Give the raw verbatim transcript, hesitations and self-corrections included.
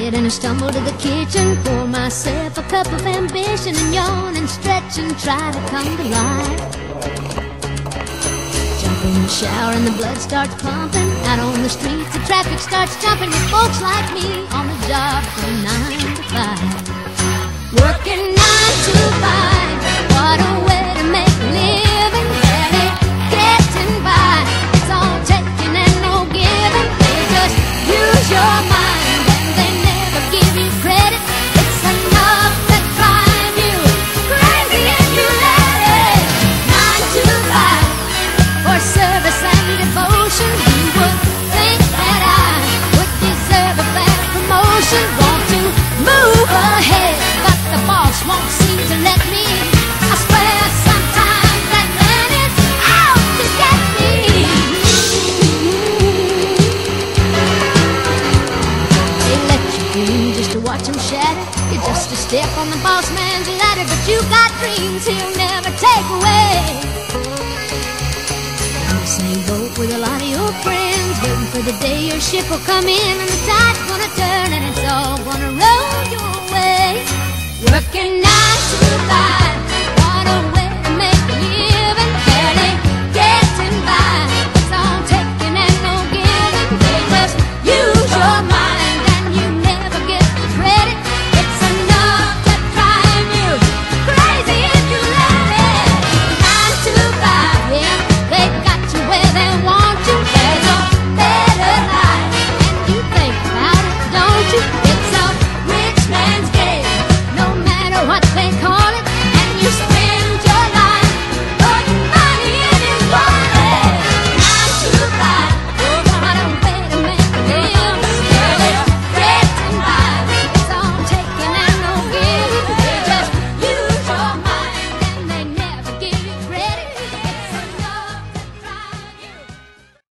bed and I stumble to the kitchen, pour myself a cup of ambition and yawn and stretch and try to come to life. Jump in the shower and the blood starts pumping. Out on the streets the traffic starts jumping with folks like me on the job from nine to five. Working nine to five, what a way to make a living. Barely getting by, it's all taking and no giving. They just use your mind and they never give you credit. It's enough to drive you crazy if you let it. Nine to five, for service and devotion. You would think that I would deserve a bad promotion. Want to move ahead, but the boss won't seem to let me. I swear sometimes that man is out to get me. They let you dream just to watch him shatter. You're just a step on the boss man's ladder, but you got dreams he'll never take away. In the same boat with a lot of your friends, waiting for the day your ship will come in and the tide's gonna turn and it's all gonna roll your way. Working